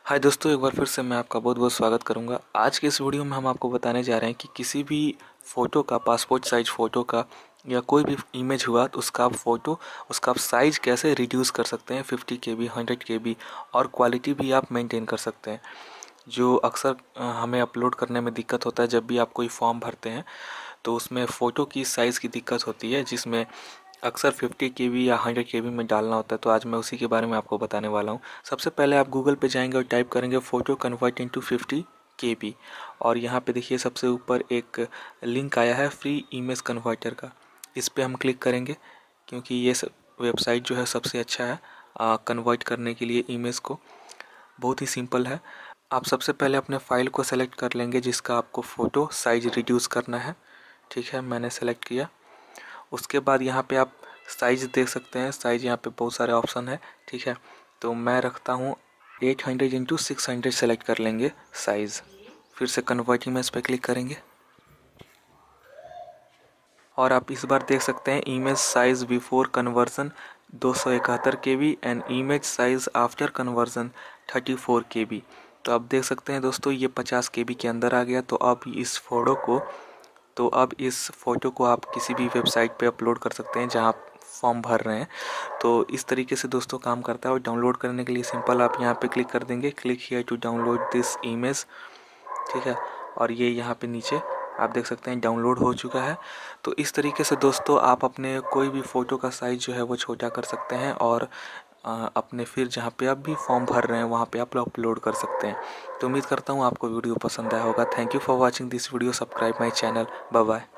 हाय दोस्तों, एक बार फिर से मैं आपका बहुत बहुत स्वागत करूंगा। आज के इस वीडियो में हम आपको बताने जा रहे हैं कि किसी भी फ़ोटो का, पासपोर्ट साइज फ़ोटो का या कोई भी इमेज हुआ तो उसका आप साइज़ कैसे रिड्यूस कर सकते हैं। 50 KB, 100 KB और क्वालिटी भी आप मेंटेन कर सकते हैं। जो अक्सर हमें अपलोड करने में दिक्कत होता है, जब भी आप कोई फॉर्म भरते हैं तो उसमें फ़ोटो की साइज़ की दिक्कत होती है, जिसमें अक्सर 50 KB या 100 KB में डालना होता है। तो आज मैं उसी के बारे में आपको बताने वाला हूँ। सबसे पहले आप गूगल पे जाएंगे और टाइप करेंगे फ़ोटो कन्वर्ट इनटू 50 KB और यहाँ पे देखिए सबसे ऊपर एक लिंक आया है फ्री इमेज कन्वर्टर का। इस पे हम क्लिक करेंगे क्योंकि ये वेबसाइट जो है सबसे अच्छा है कन्वर्ट करने के लिए इमेज को। बहुत ही सिंपल है। आप सबसे पहले अपने फ़ाइल को सेलेक्ट कर लेंगे जिसका आपको फ़ोटो साइज़ रिड्यूस करना है। ठीक है, मैंने सेलेक्ट किया। उसके बाद यहाँ पे आप साइज़ देख सकते हैं। साइज़ यहाँ पे बहुत सारे ऑप्शन है। ठीक है, तो मैं रखता हूँ 800 इंटू 600 सेलेक्ट कर लेंगे साइज़। फिर से कन्वर्ट इमेज पे क्लिक करेंगे और आप इस बार देख सकते हैं image size before conversion 271 KB and image size after conversion 34 KB। तो आप देख सकते हैं दोस्तों, ये 50 KB के अंदर आ गया। तो अब इस फ़ोटो को आप किसी भी वेबसाइट पे अपलोड कर सकते हैं जहाँ आप फॉर्म भर रहे हैं। तो इस तरीके से दोस्तों काम करता है। और डाउनलोड करने के लिए सिंपल आप यहाँ पे क्लिक कर देंगे, click here to download this image. ठीक है, और ये यहाँ पे नीचे आप देख सकते हैं डाउनलोड हो चुका है। तो इस तरीके से दोस्तों आप अपने कोई भी फ़ोटो का साइज़ जो है वो छोटा कर सकते हैं और अपने फिर जहाँ पे आप भी फॉर्म भर रहे हैं वहाँ पे आप अपलोड कर सकते हैं। तो उम्मीद करता हूँ आपको वीडियो पसंद आया होगा। Thank you for watching this video. Subscribe my channel. Bye bye.